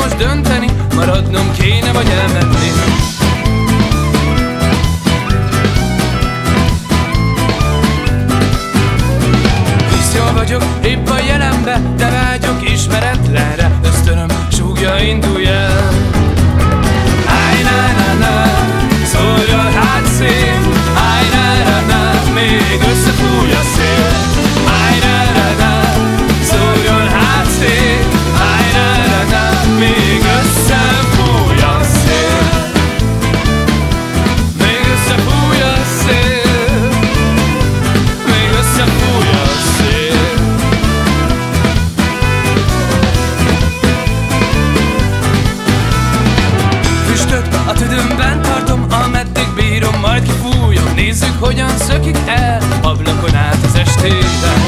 most dönteni, maradnom kéne vagy elmenni. Hisz jól vagyok épp a jelenbe, de vágyok ismeretlenre. Ösztönöm súgja, indulj el. Áj, na, na, na, szóljon hát szél. Áj, na, na, na, még összefúj a szél. Áj, na, na, na, szóljon hát szél. Áj, na, na, na, még összefúj a szél. Még összefúj a szél. Még összefúj a szél. Füstöt a tüdőmben tartom, ameddig bírom, majd kifújom. Nézzük, hogyan szökik el ablakon át az estében.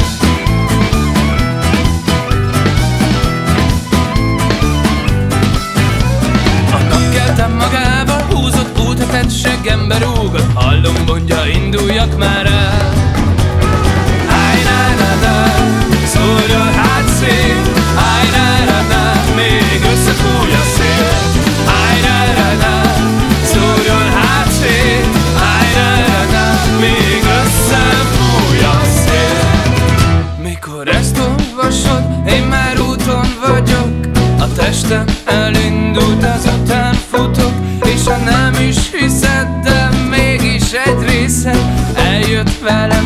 A napkeltem magával húzott úthetett, seggembe rúgott. Hallom, mondja, induljak már el. Áj, na, na, na, szóljon hát szél. Áj, na, na, na, még összefúj a szél. Áj, na, na, na, szóljon hát szél. Áj, na, na, na, még összefúj a szél. Mikor ezt olvasod, én már úton vagyok. A testem elindult, azután futok. És ha nem is hiszed, de mégis egy része eljött vele.